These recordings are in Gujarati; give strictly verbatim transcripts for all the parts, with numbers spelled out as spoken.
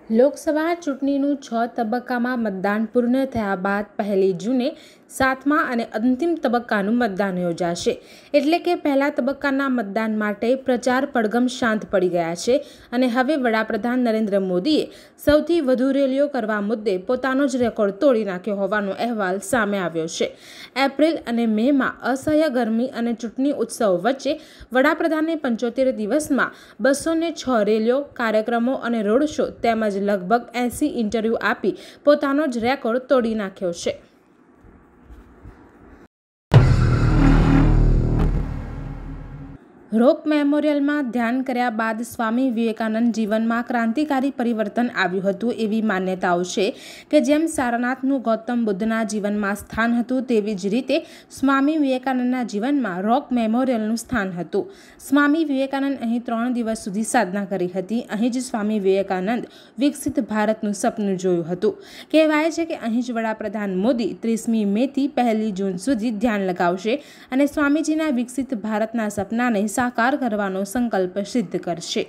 લોકસભા ચૂંટણીનું છ તબક્કામાં મતદાન પૂર્ણ થયા બાદ પહેલી જૂને સાતમા અને અંતિમ તબક્કાનું મતદાન યોજાશે. એટલે કે પહેલા તબક્કાના મતદાન માટે પ્રચાર પડઘમ શાંત પડી ગયા છે અને હવે વડાપ્રધાન નરેન્દ્ર મોદીએ સૌથી વધુ રેલીઓ કરવા મુદ્દે પોતાનો જ રેકોર્ડ તોડી નાખ્યો હોવાનો અહેવાલ સામે આવ્યો છે. એપ્રિલ અને મેમાં અસહ્ય ગરમી અને ચૂંટણી ઉત્સવ વચ્ચે વડાપ્રધાને પંચોતેર દિવસમાં બસો ને છ રેલીઓ, કાર્યક્રમો અને રોડ શો તેમજ લગભગ એસી ઇન્ટરવ્યૂ આપી પોતાનો જ રેકોર્ડ તોડી નાખ્યો છે. રોક મેમોરિયલમાં ધ્યાન કર્યા બાદ સ્વામી વિવેકાનંદ જીવનમાં ક્રાંતિકારી પરિવર્તન આવ્યું હતું એવી માન્યતાઓ છે કે જેમ સારનાથનું ગૌતમ બુદ્ધના જીવનમાં સ્થાન હતું તેવી જ રીતે સ્વામી વિવેકાનંદના જીવનમાં રોક મેમોરિયલનું સ્થાન હતું. સ્વામી વિવેકાનંદ અહીં ત્રણ દિવસ સુધી સાધના કરી હતી. અહીં જ સ્વામી વિવેકાનંદ વિકસિત ભારતનું સપનું જોયું હતું. કહેવાય છે કે અહીં જ વડાપ્રધાન મોદી ત્રીસમી મેથી પહેલી જૂન સુધી ધ્યાન લગાવશે અને સ્વામીજીના વિકસિત ભારતના સપનાને સાકાર કરવાનો સંકલ્પ સિદ્ધ કરશે.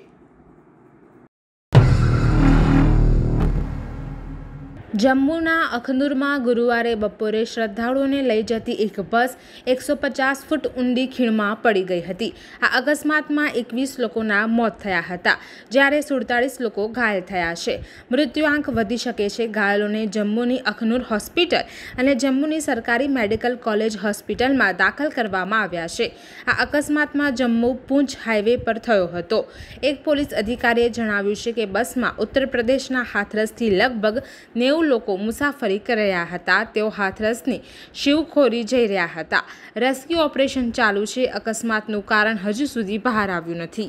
જમ્મુના અખનૂરમાં ગુરુવારે બપોરે શ્રદ્ધાળુઓને લઈ જતી એક બસ એકસો પચાસ ફૂટ ઊંડી ખીણમાં પડી ગઈ હતી. આ અકસ્માતમાં એકવીસ લોકોના મોત થયા હતા જ્યારે સુડતાલીસ લોકો ઘાયલ થયા છે. મૃત્યુઆંક વધી શકે છે. ઘાયલોને જમ્મુની અખનૂર હોસ્પિટલ અને જમ્મુની સરકારી મેડિકલ કોલેજ હોસ્પિટલમાં દાખલ કરવામાં આવ્યા છે. આ અકસ્માતમાં જમ્મુ પૂંચ હાઈવે પર થયો હતો. એક પોલીસ અધિકારીએ જણાવ્યું છે કે બસમાં ઉત્તર પ્રદેશના હાથરસથી લગભગ નેવું લોકો મુસાફરી કરી રહ્યા હતા. તેઓ હાથરસની શિવખોરી જઈ રહ્યા હતા. રેસ્ક્યુ ઓપરેશન ચાલુ છે. અકસ્માતનું કારણ હજુ સુધી બહાર આવ્યું નથી.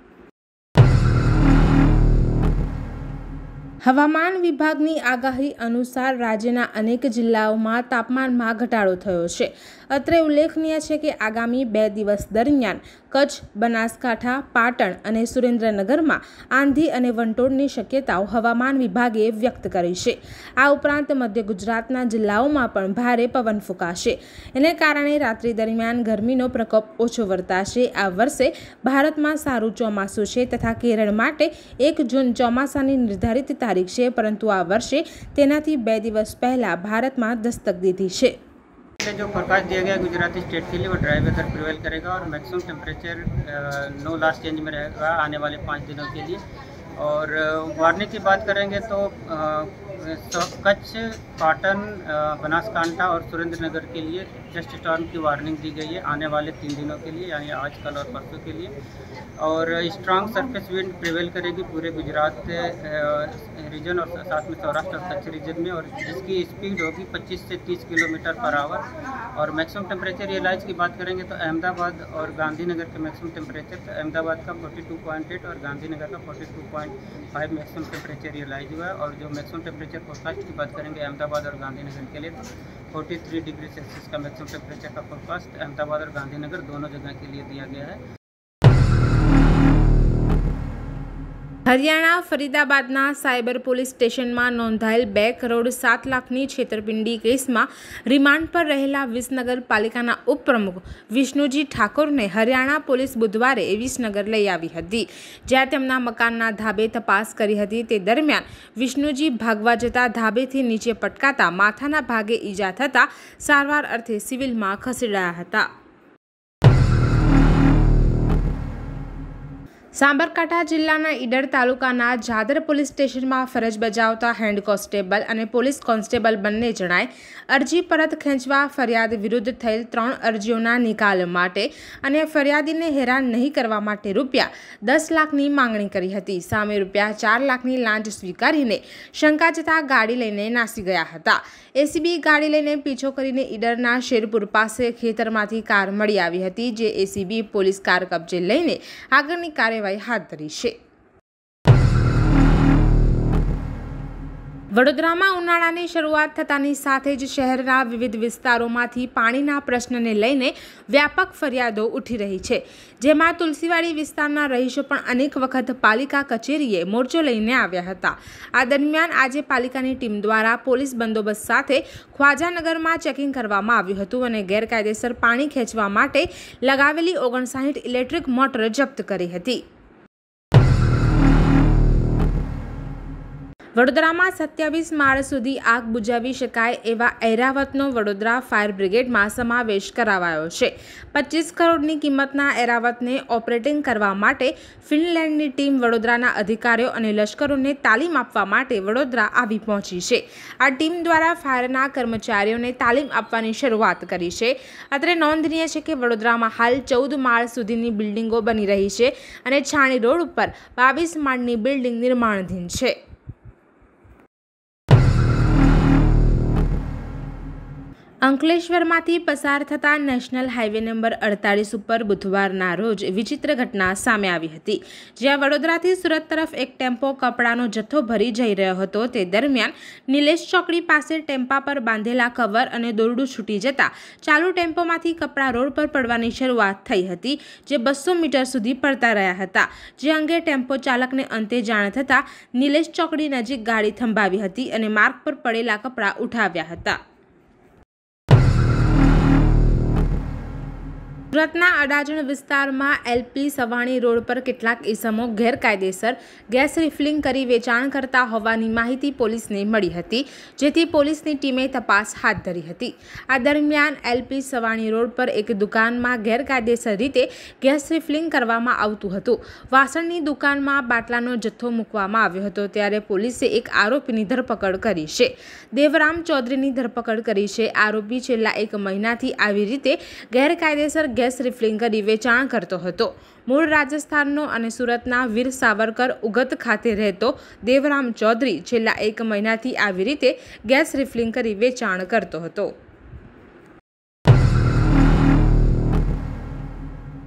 હવામાન વિભાગની આગાહી અનુસાર રાજ્યના અનેક જિલ્લાઓમાં તાપમાનમાં ઘટાડો થયો છે. અત્રે ઉલ્લેખનીય છે કે આગામી બે દિવસ દરમિયાન કચ્છ, બનાસકાંઠા, પાટણ અને સુરેન્દ્રનગરમાં આંધી અને વંટોળની શક્યતાઓ હવામાન વિભાગે વ્યક્ત કરી છે. આ ઉપરાંત મધ્ય ગુજરાતના જિલ્લાઓમાં પણ ભારે પવન ફૂંકાશે. એને કારણે રાત્રિ દરમિયાન ગરમીનો પ્રકોપ ઓછો વર્તાશે. આ વર્ષે ભારતમાં સારું ચોમાસું છે તથા કેરળ માટે એક જૂન ચોમાસાની નિર્ધારિત તારીખ છે, પરંતુ આ વર્ષે તેનાથી બે દિવસ પહેલા ભારતમાં દસ્તક દીધી છે. जो फोरकास्ट दिया गया गुजराती स्टेट के लिए वो ड्राई वेदर प्रिवेल करेगा और मैक्सिमम टेम्परेचर नो लास्ट चेंज में रहेगा आने वाले पाँच दिनों के लिए. और वार्निंग की बात करेंगे तो कच्छ, पाटन, बनासकांठा और सुरेंद्रनगर के लिए जस्ट स्टॉर्म की वार्निंग दी गई है आने वाले तीन दिनों के लिए, यानी आज, कल और परसों के लिए. और स्ट्रांग सरफेस विंड प्रिवेल करेगी पूरे गुजरात रीजन और साथ में सौराष्ट्र और कच्छ रीजन में, और जिसकी स्पीड होगी पच्चीस से तीस किलोमीटर पर आवर. और मैक्सिमम टेम्परेचर रियलाइज की बात करेंगे तो अहमदाबाद और गांधीनगर के मैक्सिमम टेम्परेचर, तो अहमदाबाद का बयालीस पॉइंट आठ और गांधीनगर का बयालीस पॉइंट पाँच मैक्सिमम टेम्परेचर रियलाइज हुआ है. और जो मैक्सिमम टेम्परेचर फोरकास्ट की बात करेंगे अहमदाबाद और गांधीनगर के लिए तो तैंतालीस डिग्री सेल्सियस का मैक्सिमम टेम्परेचर का फोरकास्ट अहमदाबाद और गांधीनगर दोनों जगह के लिए दिया गया है. હરિયાણા ફરીદાબાદના સાયબર પોલીસ સ્ટેશનમાં નોંધાયેલ બે કરોડ સાત લાખની છેતરપિંડી કેસમાં રિમાન્ડ પર રહેલા વિસનગર પાલિકાના ઉપપ્રમુખ વિષ્ણુજી ઠાકોરને હરિયાણા પોલીસ બુધવારે વિસનગર લઈ આવી હતી, જ્યાં તેમના મકાનના ધાબે તપાસ કરી હતી. તે દરમિયાન વિષ્ણુજી ભાગવા જતા ધાબેથી નીચે પટકાતા માથાના ભાગે ઈજા થતાં સારવાર અર્થે સિવિલમાં ખસેડાયા હતા. સાબરકાંઠા જિલ્લાના ઈડર તાલુકાના જાદર પોલીસ સ્ટેશનમાં ફરજ બજાવતા હેડ કોન્સ્ટેબલ અને પોલીસ કોન્સ્ટેબલ બંને જણાએ અરજી પરત ખેંચવા ફરિયાદ વિરુદ્ધ થયેલ ત્રણ અરજીઓના નિકાલ માટે અને ફરિયાદીને હેરાન નહીં કરવા માટે રૂપિયા દસ લાખની માંગણી કરી હતી. સામે રૂપિયા ચાર લાખની લાંચ સ્વીકારીને શંકા જતા ગાડી લઈને નાસી ગયા હતા. એસીબી ગાડી લઈને પીછો કરીને ઈડરના શેરપુર પાસે ખેતરમાંથી કાર મળી આવી હતી, જે એસીબી પોલીસ કાર કબજે લઈને આગળની કાર્યવાહી હાથ ધરી છે. વડોદરામાં ઉનાળાની શરૂઆત થતાની સાથે જ શહેરના વિવિધ વિસ્તારોમાંથી પાણીના પ્રશ્નને લઈને વ્યાપક ફરિયાદો ઉઠી રહી છે, જેમાં તુલસીવાડી વિસ્તારના રહીશો પણ અનેક વખત પાલિકા કચેરીએ મોરચો લઈને આવ્યા હતા. આ દરમિયાન આજે પાલિકાની ટીમ દ્વારા પોલીસ બંદોબસ્ત સાથે ખ્વાજાનગરમાં ચેકિંગ કરવામાં આવ્યું હતું અને ગેરકાયદેસર પાણી ખેંચવા માટે લગાવેલી ઓગણસાઠ ઇલેક્ટ્રિક મોટર જપ્ત કરી હતી. વડોદરામાં સત્યાવીસ માળ સુધી આગ બુઝાવી શકાય એવા ઐરાવતનો વડોદરા ફાયર બ્રિગેડમાં સમાવેશ કરાવાયો છે. પચીસ કરોડની કિંમતના ઐરાવતને ઓપરેટિંગ કરવા માટે ફિનલેન્ડની ટીમ વડોદરાના અધિકારીઓ અને લશ્કરોને તાલીમ આપવા માટે વડોદરા આવી પહોંચી છે. આ ટીમ દ્વારા ફાયરના કર્મચારીઓને તાલીમ આપવાની શરૂઆત કરી છે. અત્રે નોંધનીય છે કે વડોદરામાં હાલ ચૌદ માળ સુધીની બિલ્ડિંગો બની રહી છે અને છાણી રોડ ઉપર બાવીસ માળની બિલ્ડિંગ નિર્માણાધીન છે. અંકલેશ્વરમાંથી પસાર થતા નેશનલ હાઈવે નંબર અડતાલીસ ઉપર બુધવારના રોજ વિચિત્ર ઘટના સામે આવી હતી. જ્યાં વડોદરાથી સુરત તરફ એક ટેમ્પો કપડાનો જથ્થો ભરી જઈ રહ્યો હતો. તે દરમિયાન નિલેશ ચોકડી પાસે ટેમ્પા પર બાંધેલા કવર અને દોરડું છૂટી જતા ચાલુ ટેમ્પોમાંથી કપડા રોડ પર પડવાની શરૂઆત થઈ હતી, જે બસો મીટર સુધી પડતા રહ્યા હતા. જે અંગે ટેમ્પો ચાલકને અંતે જાણ થતાં નિલેશ ચોકડી નજીક ગાડી થંભાવી હતી અને માર્ગ પર પડેલા કપડા ઉઠાવ્યા હતા. સુરતના અડાજણ વિસ્તારમાં એલપી સવાણી રોડ પર કેટલાક ઇસમો ગેરકાયદેસર ગેસ રિફિલિંગ કરી વેચાણ કરતા હોવાની માહિતી પોલીસને મળી હતી, જેથી પોલીસની ટીમે તપાસ હાથ ધરી હતી. આ દરમિયાન એલપી સવાણી રોડ પર એક દુકાનમાં ગેરકાયદેસર રીતે ગેસ રિફિલિંગ કરવામાં આવતું હતું. વાસણની દુકાનમાં બાટલાનો જથ્થો મૂકવામાં આવ્યો હતો, ત્યારે પોલીસે એક આરોપીની ધરપકડ કરી છે. દેવરામ ચૌધરીની ધરપકડ કરી છે. આરોપી છેલ્લા એક મહિનાથી આવી રીતે ગેરકાયદેસર ગેસ રિફિલિંગ કરી વેચાણ કરતો હતો. મૂળ રાજસ્થાનનો અને સુરતના વીર સાવરકર ઉગત ખાતે રહેતો દેવરામ ચૌધરી છેલ્લા એક મહિનાથી આવી રીતે ગેસ રિફિલિંગ કરી વેચાણ કરતો હતો.